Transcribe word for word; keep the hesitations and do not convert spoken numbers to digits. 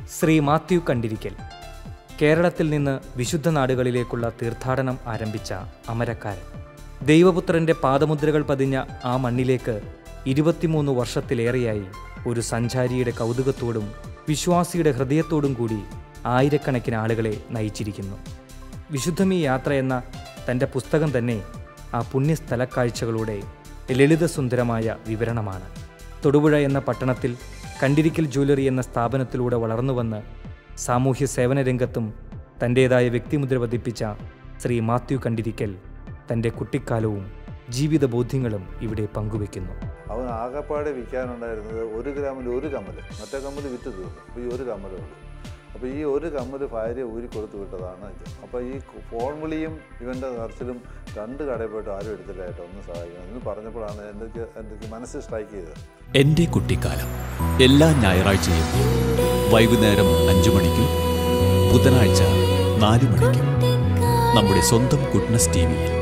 ശ്രീ മാത്യു കണ്ടിരിക്കൽ കേരളത്തിൽ നിന്ന് വിശുദ്ധ നാടുകളിലേക്കുള്ള തീർത്ഥാടനം ആരംഭിച്ച അമരക്കാരൻ. ദൈവപുത്രൻ്റെ പാദമുദ്രകൾ പതിഞ്ഞ ആ മണ്ണിലേക്ക് ഇരുപത്തിമൂന്ന് വർഷത്തിലേറെയായി ഒരു സഞ്ചാരിയുടെ കൗതുകത്തോടും വിശ്വാസിയുടെ ഹൃദയത്തോടും കൂടി ആയിരക്കണക്കിന് ആളുകളെ നയിച്ചിരിക്കുന്നു. വിശുദ്ധമീ യാത്ര എന്ന തൻ്റെ പുസ്തകം തന്നെ ആ പുണ്യസ്ഥലക്കാഴ്ചകളുടെ ലളിതസുന്ദരമായ വിവരണമാണ്. തൊടുപുഴ എന്ന പട്ടണത്തിൽ കണ്ടിരിക്കൽ ജ്വല്ലറി എന്ന സ്ഥാപനത്തിലൂടെ വളർന്നുവന്ന് സാമൂഹ്യ സേവന രംഗത്തും തൻ്റേതായ വ്യക്തിമുദ്ര പതിപ്പിച്ച ശ്രീ മാത്യു കണ്ടിരിക്കൽ തൻ്റെ കുട്ടിക്കാലവും ജീവിത ബോധ്യങ്ങളും ഇവിടെ പങ്കുവെക്കുന്നു. അവൻ ആകെപ്പാടെ വിൽക്കാനുണ്ടായിരുന്നത് ഒരു ഗ്രാമിൽ ഒരു കമ്മൽ, മറ്റേ കമ്മൽ വിറ്റ് തീർന്നു. അപ്പോൾ ഈ ഒരു കമ്മലേ ഉള്ളൂ. അപ്പോൾ ഈ ഒരു കമ്മൽ ഭാര്യ ഊരി കൊടുത്തു വിട്ടതാണ് ഇത്. അപ്പോൾ ഈ ഫോൺ വിളിയും ഇവൻ്റെ നിറച്ചിലും രണ്ട് കടയിൽ പോയിട്ട് ആരും എടുത്തില്ലായിട്ട് ഒന്ന് സഹായിക്കണം എന്ന് പറഞ്ഞപ്പോഴാണ് എനിക്ക് എനിക്ക് മനസ്സ് സ്ട്രൈക്ക് ചെയ്തത്. എൻ്റെ കുട്ടിക്കാലം എല്ലാ ഞായറാഴ്ചയും വൈകുന്നേരം അഞ്ചു മണിക്കും ബുധനാഴ്ച നാലു മണിക്കും നമ്മുടെ സ്വന്തം ഗുഡ്നസ് ടി വിയിൽ.